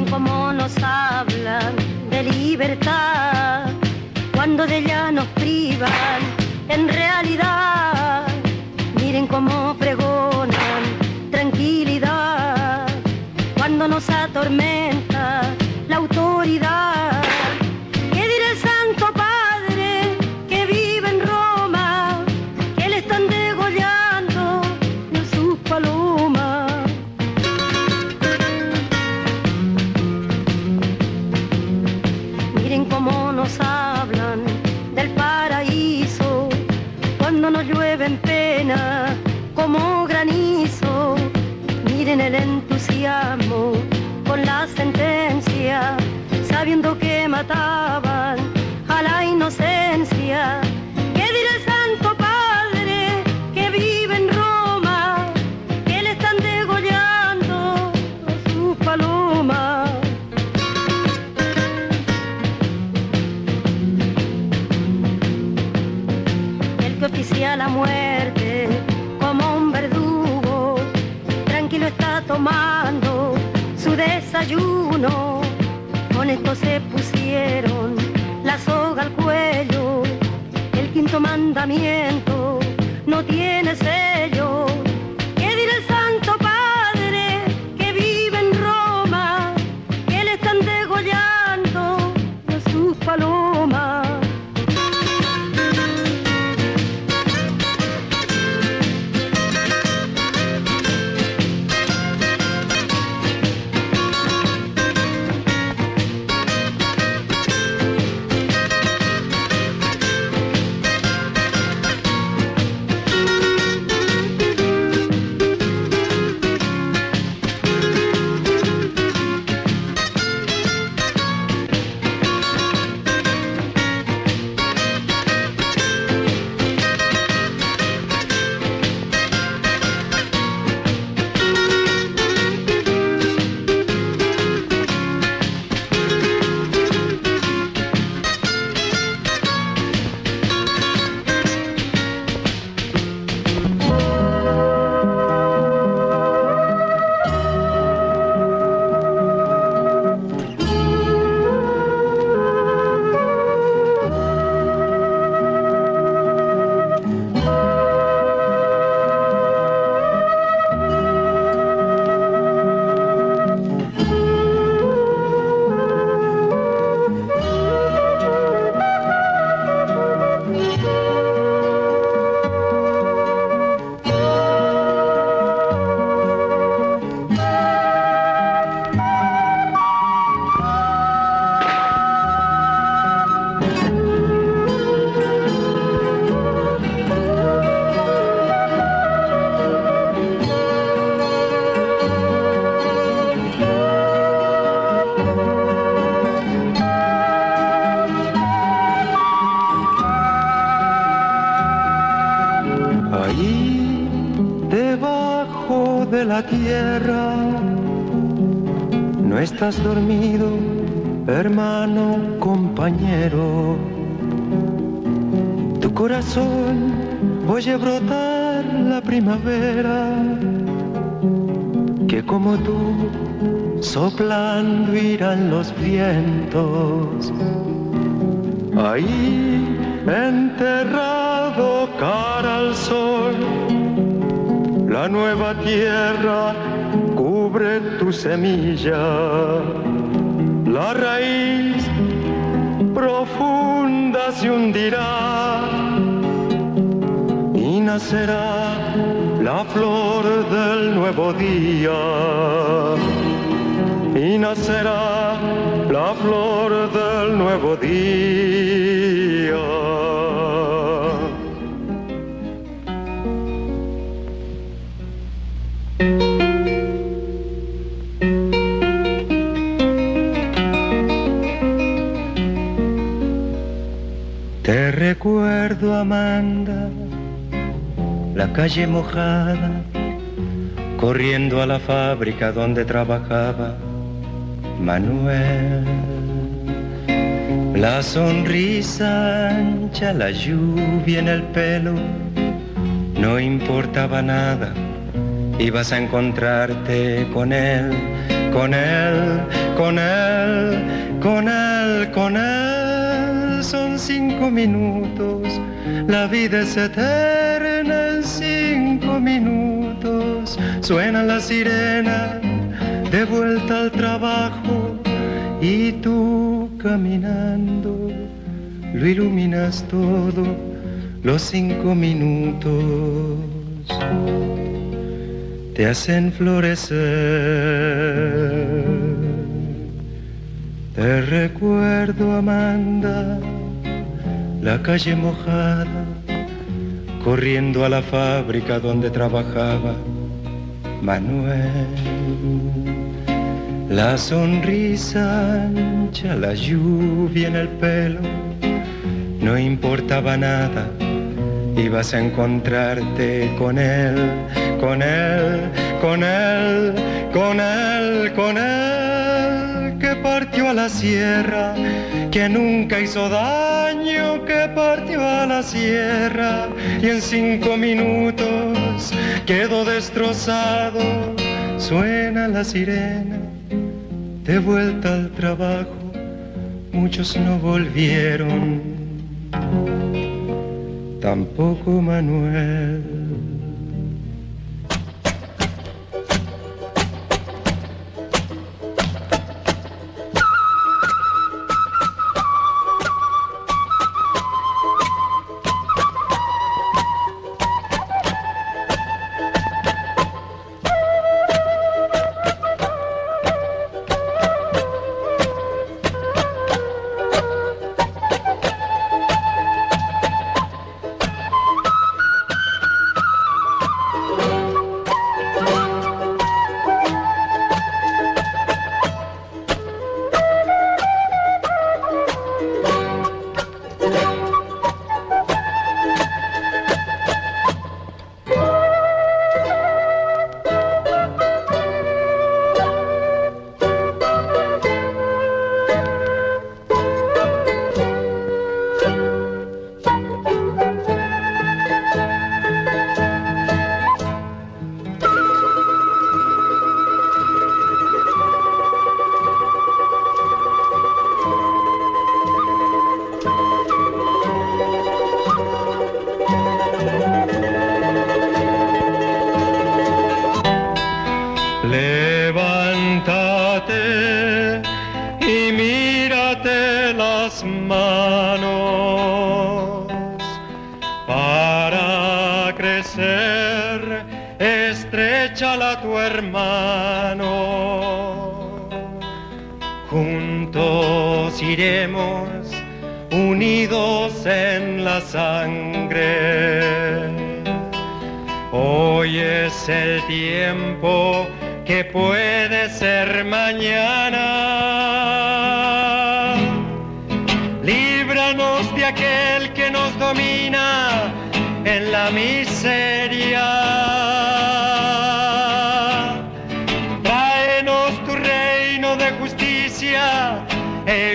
cómo nos hablan de libertad, cuando de ella nos privan en realidad. Miren cómo pregonan tranquilidad, cuando nos atormenta la autoridad. ¿Qué dirá el Santo Padre que vive en Roma, que le están degollando en sus palomas? Miren cómo nos hablan del paraíso, cuando nos llueve en pena como granizo. Miren el entusiasmo con la sentencia, sabiendo que mataban a la inocencia. ¿Qué dirá el Santo Padre que vive en Roma, que le están degollando a sus palomas? El que oficia la muerte como un verdugo, tranquilo está tomando su desayuno. Con esto se pusieron la soga al cuello, el quinto mandamiento no tiene sello. ¿Qué dirá el Santo Padre que vive en Roma, que le están degollando a sus palomas? No estás dormido, hermano, compañero. Tu corazón oye brotar la primavera, que como tú soplando irán los vientos. Ahí enterrado cara al sol, la nueva tierra cubre tu semilla, la raíz profunda se hundirá y nacerá la flor del nuevo día, y nacerá la flor del nuevo día. Te recuerdo, Amanda, la calle mojada, corriendo a la fábrica donde trabajaba Manuel. La sonrisa ancha, la lluvia en el pelo, no importaba nada, ibas a encontrarte con él, con él, con él, con él. Son 5 minutos, la vida es eterna en 5 minutos. Suena la sirena de vuelta al trabajo y tú caminando lo iluminas todo, los 5 minutos te hacen florecer. Te recuerdo, Amanda, la calle mojada, corriendo a la fábrica donde trabajaba Manuel. La sonrisa ancha, la lluvia en el pelo, no importaba nada, ibas a encontrarte con él, con él, con él, con él, con él, que partió a la sierra, que nunca hizo daño, que partió a la sierra y en 5 minutos quedó destrozado. Suena la sirena de vuelta al trabajo, muchos no volvieron, tampoco Manuel. Levántate y mírate las manos para crecer, estréchala a tu hermano. Juntos iremos unidos en la sangre. Hoy es el tiempo que puede ser mañana. Líbranos de aquel que nos domina en la miseria. Tráenos tu reino de justicia e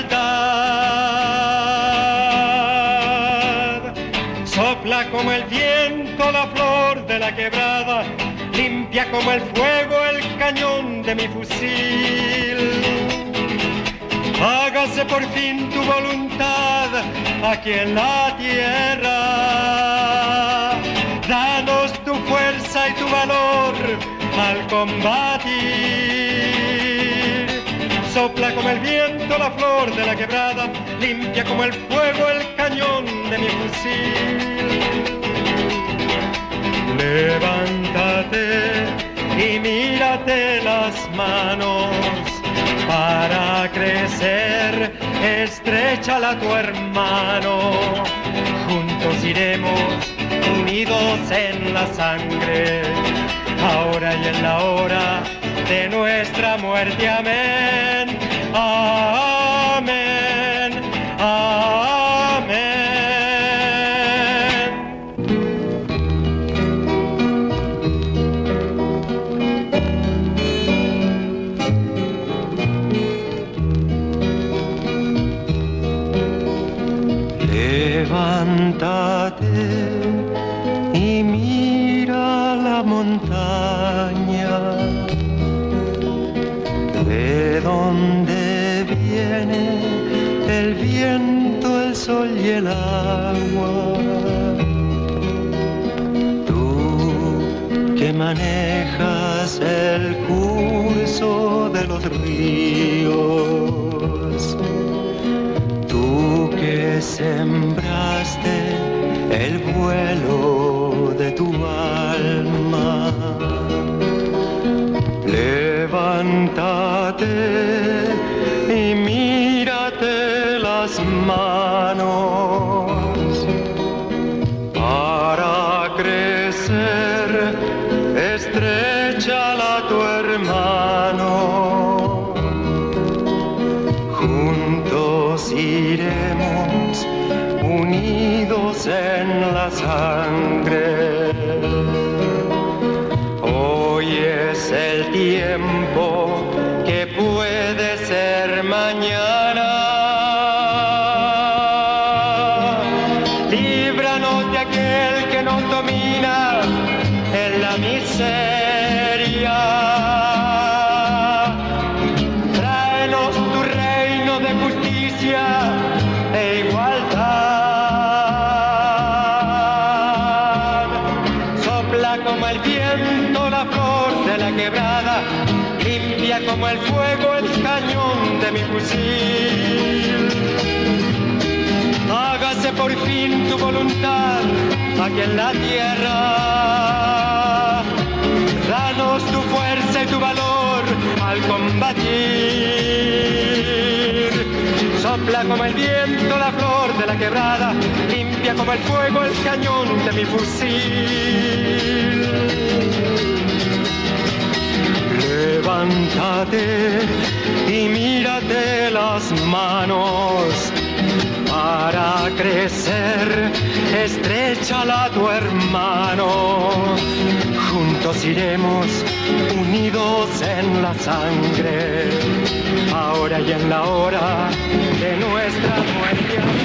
igualdad. Sopla como el viento la flor de la quebrada, limpia como el fuego el cañón de mi fusil. Hágase por fin tu voluntad aquí en la tierra. Danos tu fuerza y tu valor al combatir. Sopla como el viento la flor de la quebrada, limpia como el fuego el cañón de mi fusil. Levántate y mírate las manos para crecer, estréchala a tu hermano. Juntos iremos unidos en la sangre, ahora y en la hora de nuestra muerte. Amén, amén, amén. Levántate y mira la montaña. ¿De dónde viene el viento, el sol y el agua? Tú que manejas el curso de los ríos, tú que sembraste el vuelo de tu alma, levántate y mírate las manos para crecer, estréchala a tu hermano. Juntos iremos unidos en la sangre. Hoy es el tiempo que puede ser mañana. Líbranos de aquel que nos domina en la miseria. Tráenos tu reino de justicia e igualdad. Sopla como el viento la flor de la quebrada, limpia como el fuego el cañón de mi fusil. Hágase por fin tu voluntad aquí en la tierra. Danos tu fuerza y tu valor al combatir. Sopla como el viento la flor de la quebrada, limpia como el fuego el cañón de mi fusil. Levántate y mírate las manos para crecer, estréchala a tu hermano. Juntos iremos unidos en la sangre, ahora y en la hora de nuestra muerte.